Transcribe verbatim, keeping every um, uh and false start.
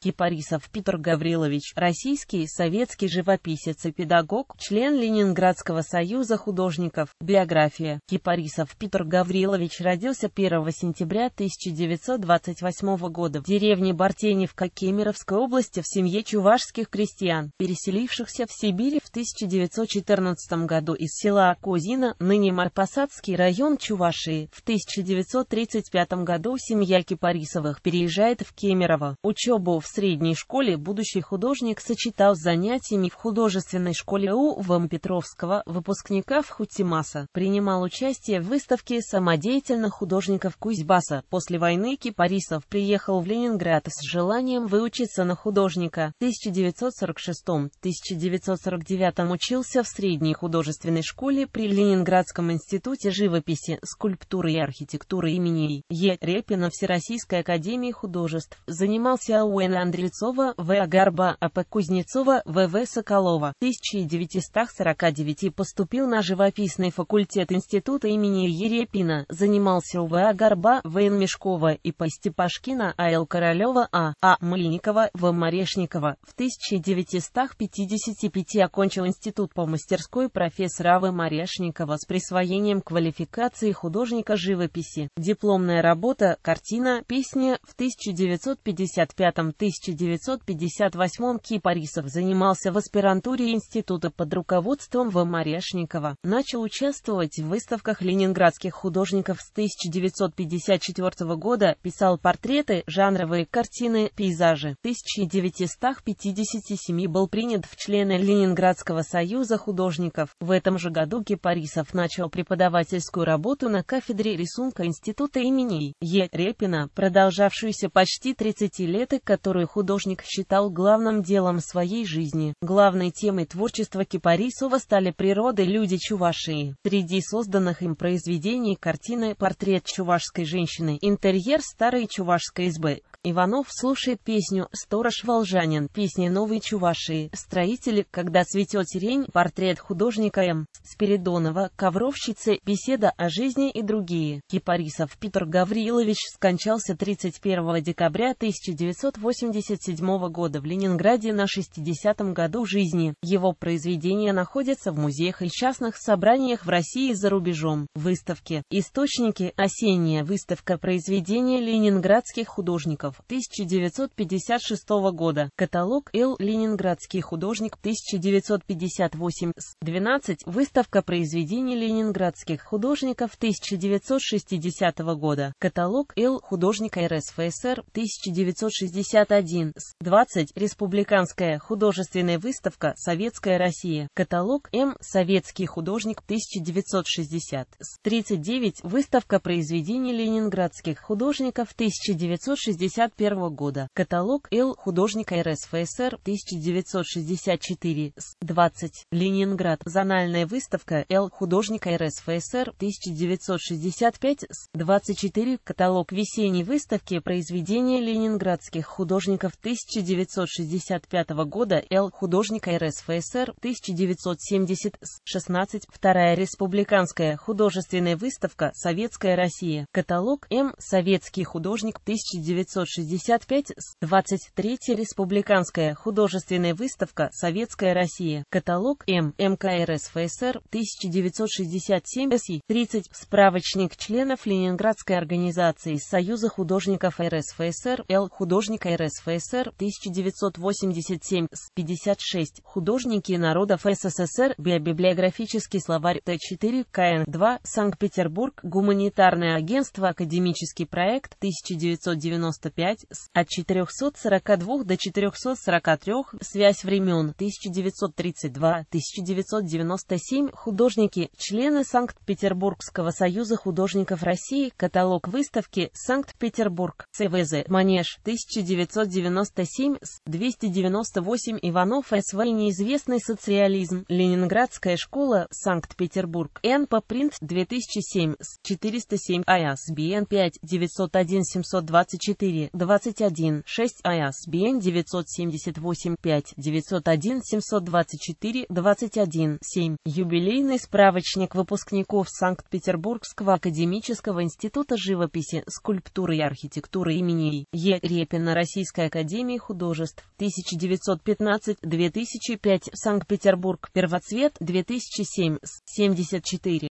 Кипарисов Петр Гаврилович, российский советский живописец и педагог, член Ленинградского союза художников. Биография. Кипарисов Петр Гаврилович родился первого сентября тысяча девятьсот двадцать восьмого года в деревне Бартеневка Кемеровской области в семье чувашских крестьян, переселившихся в Сибирь в тысяча девятьсот четырнадцатом году из села Козино, ныне Марпасадский район Чувашии. В тысяча девятьсот тридцать пятом году семья Кипарисовых переезжает в Кемерово. Учебу в средней школе будущий художник сочетал с занятиями в художественной школе У В Петровского, выпускника Вхутимаса. Принимал участие в выставке самодеятельных художников Кузбасса. После войны Кипарисов приехал в Ленинград с желанием выучиться на художника. В тысяча девятьсот сорок шестом — тысяча девятьсот сорок девятом учился в средней художественной школе при Ленинградском институте живописи, скульптуры и архитектуры имени Е. Репина Всероссийской академии художеств. Занимался у Н. Андрельцова, В. Агарба, А. П. Кузнецова, В. В. Соколова. В тысяча девятьсот сорока девятом поступил на живописный факультет института имени Е. Репина. Занимался у В. Агарба, В. Н. Мешкова, И. П. Степашкина, А. Л. Королева, А. А. Мыльникова, В. Марешникова. В тысяча девятьсот пятьдесят пятом окончил институт по мастерской профессора А. В. Марешникова с присвоением квалификации художника живописи. Дипломная работа, картина, песня. В тысяча девятьсот пятьдесят пятом — тысяча девятьсот пятьдесят восьмом Кипарисов занимался в аспирантуре института под руководством В. Марешникова. Начал участвовать в выставках ленинградских художников с тысяча девятьсот пятьдесят четвёртого года, писал портреты, жанровые картины, пейзажи. В тысяча девятьсот пятьдесят седьмом был принят в члены Ленинградского союза художников. В этом же году Кипарисов начал преподавательскую работу на кафедре рисунка института имени Е. Репина, продолжавшуюся почти тридцать лет и которую художник считал главным делом своей жизни. Главной темой творчества Кипарисова стали природа, люди Чувашии. Среди созданных им произведений картины «Портрет чувашской женщины», интерьер старой чувашской избы. Иванов слушает песню «Сторож Волжанин», песни новой Чувашии, строители «Когда цветет сирень», портрет художника М. Спиридонова, ковровщицы, беседа о жизни и другие. Кипарисов Петр Гаврилович скончался тридцать первого декабря тысяча девятьсот восемьдесят седьмого года в Ленинграде на шестидесятом году жизни. Его произведения находятся в музеях и частных собраниях в России и за рубежом. Выставки. Источники. Осенняя выставка произведения ленинградских художников тысяча девятьсот пятьдесят шестого года. Каталог Л. Ленинградский художник тысяча девятьсот пятьдесят восемь с двенадцать. Выставка произведений ленинградских художников тысяча девятьсот шестидесятого года. Каталог Л. художника Р С Ф С Р тысяча девятьсот шестьдесят один с двадцать. Республиканская художественная выставка Советская Россия. Каталог М. Советский художник тысяча девятьсот шестьдесят с тридцать девять. Выставка произведений ленинградских художников тысяча девятьсот шестьдесят первого года. Каталог Л. художника Р С Ф С Р тысяча девятьсот шестьдесят четыре с двадцать. Ленинград. Зональная выставка Л. художника Р С Ф С Р тысяча девятьсот шестьдесят пять с двадцать четыре. Каталог весенней выставки произведения ленинградских художников тысяча девятьсот шестьдесят пятого года Л. художника Р С Ф С Р тысяча девятьсот семьдесят с шестнадцать. Вторая республиканская художественная выставка Советская Россия. Каталог М. Советский художник тысяча девятьсот шестьдесят пять с двадцать. Третья республиканская художественная выставка Советская Россия. Каталог М. М К Р С Ф С Р тысяча девятьсот шестьдесят семь С И. тридцать. Справочник членов Ленинградской организации Союза художников Р С Ф С Р Л. художника Р С Ф С Р тысяча девятьсот восемьдесят семь с пятьдесят шесть. Художники народов С С С Р. Библиографический словарь Т четыре К Н два. Санкт-Петербург. Гуманитарное агентство Академический проект тысяча девятьсот девяносто пять с от четырёхсот сорока двух до четырёхсот сорока трёх. Связь времен тысяча девятьсот тридцать два — тысяча девятьсот девяносто семь. Художники, члены Санкт-Петербургского союза художников России. Каталог выставки Санкт-Петербург. Ц В З. Манеж тысяча девятьсот девяносто семь с двести девяносто восемь. Иванов С В. Неизвестный социализм. Ленинградская школа. Санкт-Петербург. Н П Принт две тысячи семь с четыреста семь. I S B N пять девятьсот один семьсот двадцать четыре двадцать один шесть. I S B N девятьсот семьдесят восемь пять девятьсот один семьсот двадцать четыре двадцать один семь. Юбилейный справочник выпускников Санкт-Петербургского академического института живописи, скульптуры и архитектуры имени Е. Репина Российской Российской академии художеств, тысяча девятьсот пятнадцать — две тысячи пятый, Санкт-Петербург, Первоцвет, две тысячи семь, с, семьдесят четыре.